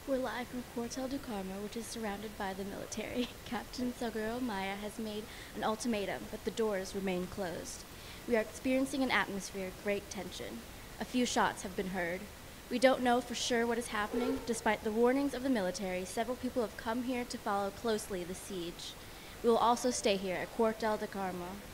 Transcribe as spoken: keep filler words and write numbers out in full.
We're live from Cuartel du Carmo, which is surrounded by the military. Captain Salguero Maya has made an ultimatum, but the doors remain closed. We are experiencing an atmosphere of great tension. A few shots have been heard. We don't know for sure what is happening. Despite the warnings of the military, several people have come here to follow closely the siege. We will also stay here at Cuartel du Carmo.